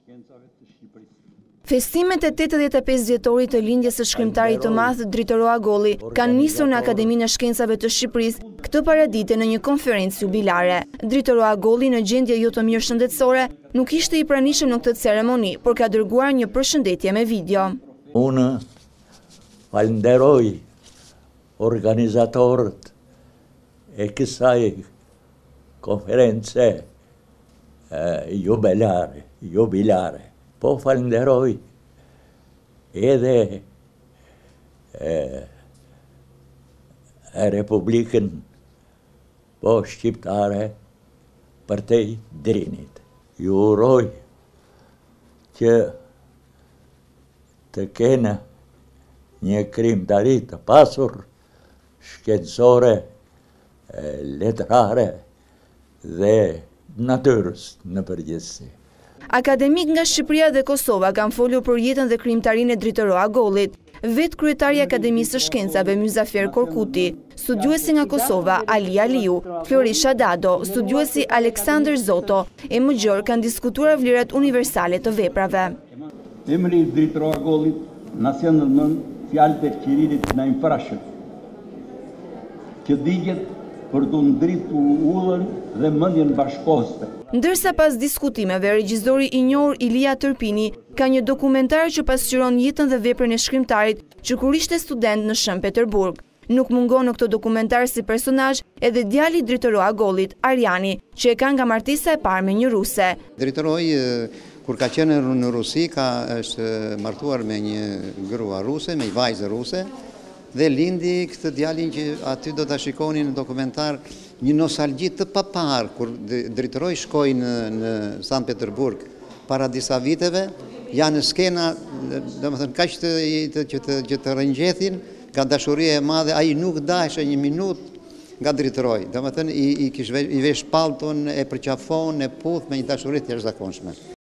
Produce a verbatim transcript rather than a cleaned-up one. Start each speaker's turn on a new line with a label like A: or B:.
A: Shkencave të Shqipërisë.
B: Festimet e tetëdhjetë e pesë dhjetorit të lindjes së shkrimtarit të madh Dritëro Agolli kanë nisur në Akademinë e Shkencave të Shqipërisë këtë paradite në një konferencë jubilare. Dritëro Agolli në gjendje jo të mirë shëndetësore nuk ishte i pranishëm në këtë ceremoni, por ka dërguar një përshëndetje me video.
C: Unë falenderoj organizatorët e kësaj konference jubilare, jubilare. Po falenderoj edhe e, e Republikën po shqiptare për te drinit. Ju uroj që të kene një shkrimtarit të pasur, shkencësore, letrare dhe natyrës në përgjithësi.
B: Akademik nga Shqipëria dhe Kosova kanë folur për jetën dhe krijimtarinë e Dritëro Agollit. Vetë Kryetari i Akademisë së Shkencave Myzafar Korkuti, studiuesi nga Kosova Ali Aliu, Floresha Dado, studiuesi Aleksandër Zoto e më gjërë kanë diskutuar vlerat universale të veprave.
A: Emri i Dritëro Agollit na sjell në mend fjalët e qiririt në imprashëm, që digjet për të ndritur udhën dhe mendjen bashkëkohëse.
B: Ndërsa pas diskutimeve, regjizori i njohur Ilia Tërpini ka një dokumentar që pasqyron jetën dhe veprën e shkrimtarit që kur ishte student në Shën Petërburg. Nuk mungon në këtë dokumentar si personazh edhe djali i Dritëro Agollit, Arjani, që e ka nga martesa e parë me një ruse.
D: Dritëroj, kur ka qenë në Rusi, ka është martuar me një grua ruse, me një vajzë ruse, dhe lindi këtë djalin që aty do të shikoni në dokumentar një nostalgji të papar, kur Dritëroj shkoi në, në Shën Petërburg para disa viteve, janë skena, domethënë kaq të, të, që të, që të rëngjethin, ka dashuria e madhe, ai nuk dashte një minutë nga Dritëroj, domethënë i, i, i vesh pallton, e përqafon, e puth me një dashuri të jashtëzakonshme.